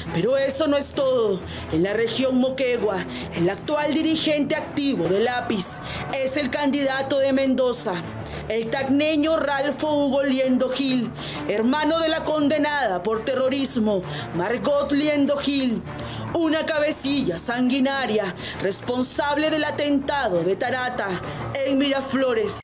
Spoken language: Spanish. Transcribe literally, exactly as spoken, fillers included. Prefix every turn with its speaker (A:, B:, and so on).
A: Pero eso no es todo. En la región Moquegua, el actual dirigente activo de Lápiz es el candidato de Mendoza, el tacneño Ralfo Hugo Liendo Gil, hermano de la condenada por terrorismo Margot Liendo Gil, una cabecilla sanguinaria responsable del atentado de Tarata en Miraflores.